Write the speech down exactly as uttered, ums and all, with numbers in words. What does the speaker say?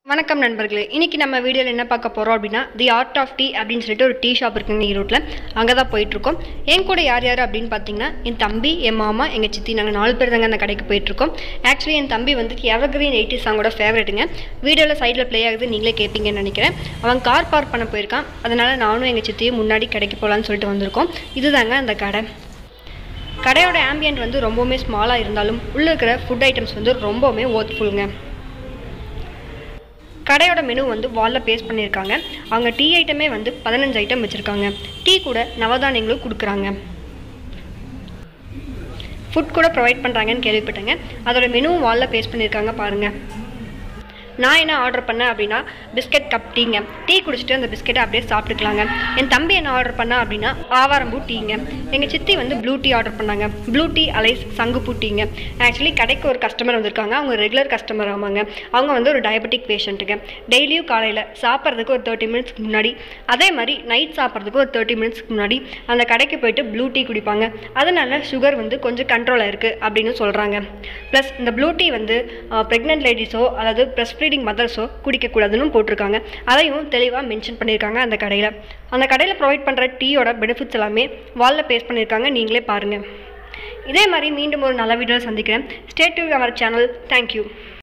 வணக்கம் நண்பர்களே, இன்னைக்கு நம்ம வீடியோவில் என்ன பார்க்க போகிறோம் அப்படின்னா தி ஆர்ட் ஆஃப் டீ அப்படின்னு சொல்லிட்டு ஒரு டீ ஷாப் இருக்குங்க ஈரோட்டில். அங்கே தான் போயிட்டுருக்கோம். என் கூட யார் யார் அப்படின்னு பார்த்தீங்கன்னா என் தம்பி, என் மாமா, எங்கள் சித்தி, நாங்கள் நாலு பேர் தாங்க அந்த கடைக்கு போயிட்டுருக்கோம். ஆக்சுவலி என் தம்பி வந்து எவர்கிரீன் எயிட்டி சாங்கோட ஃபேவரெட்டுங்க. வீடியோவில் சைடில் ப்ளே ஆகுது, நீங்களே கேட்பீங்கன்னு நினைக்கிறேன். அவன் கார் பார்க் பண்ண போயிருக்கான். அதனால் நானும் எங்கள் சித்தியும் முன்னாடி கடைக்கு போகலான்னு சொல்லிட்டு வந்திருக்கோம். இதுதாங்க அந்த கடை. கடையோட ஆம்பியன்ட் வந்து ரொம்பவுமே ஸ்மாலாக இருந்தாலும் உள்ளே இருக்கிற ஃபுட் ஐட்டம்ஸ் வந்து ரொம்பவுமே ஒர்த்ஃபுல்லுங்க. கடையோட மெனு வந்து வாலில் பேஸ்ட் பண்ணியிருக்காங்க. அவங்க டீ ஐட்டமே வந்து பதினஞ்சு ஐட்டம் வச்சுருக்காங்க. டீ கூட நவதானியங்களும் கொடுக்குறாங்க. ஃபுட் கூட ப்ரொவைட் பண்ணுறாங்கன்னு கேள்விப்பட்டேங்க. அதோட மெனுவும் வாலில் பேஸ்ட் பண்ணியிருக்காங்க பாருங்கள். நான் என்ன ஆர்டர் பண்ணேன் அப்படின்னா பிஸ்கட் கப் டீங்க. டீ குடிச்சிட்டு அந்த பிஸ்கெட்டை அப்படியே சாப்பிட்டுக்கலாங்க. என் தம்பி என்ன ஆர்டர் பண்ணா அப்படின்னா ஆவாரம்பூ டீங்க. எங்கள் சித்தி வந்து ப்ளூ டீ ஆர்டர் பண்ணாங்க. ப்ளூ டீ அலைஸ் சங்குப்பூ டீங்க. ஆக்சுவலி கடைக்கு ஒரு கஸ்டமர் வந்திருக்காங்க. அவங்க ரெகுலர் கஸ்டமர் ஆமாங்க. அவங்க வந்து ஒரு டயபெட்டிக் பேஷண்ட்டுங்க. டெய்லியும் காலையில் சாப்பிட்றதுக்கு ஒரு தேர்ட்டி மினிட்ஸ்க்கு முன்னாடி, அதே மாதிரி நைட் சாப்பிட்றதுக்கு ஒரு தேர்ட்டி மினிட்ஸ்க்கு முன்னாடி அந்த கடைக்கு போயிட்டு ப்ளூ டீ குடிப்பாங்க. அதனால சுகர் வந்து கொஞ்சம் கண்ட்ரோலாக இருக்குது அப்படின்னு சொல்கிறாங்க. ப்ளஸ் இந்த ப்ளூ டீ வந்து ப்ரெக்னென்ட் லேடிஸோ அல்லது பிரஸ்ட் ஃபீடிங் மதர்ஸோ குடிக்கக்கூடாதுன்னு போட்டிருக்காங்க. அதையும் தெளிவாக மென்ஷன் பண்ணியிருக்காங்க அந்த கடையில். அந்த கடையில் ப்ரொவைட் பண்ணுற டீயோட பெனிஃபிட்ஸ் எல்லாமே வாலில் பேஸ்ட் பண்ணியிருக்காங்க. நீங்களே பாருங்கள். இதே மாதிரி மீண்டும் ஒரு நல்ல வீடியோவில் சந்திக்கிறேன். Stay tune our channel. Thank you.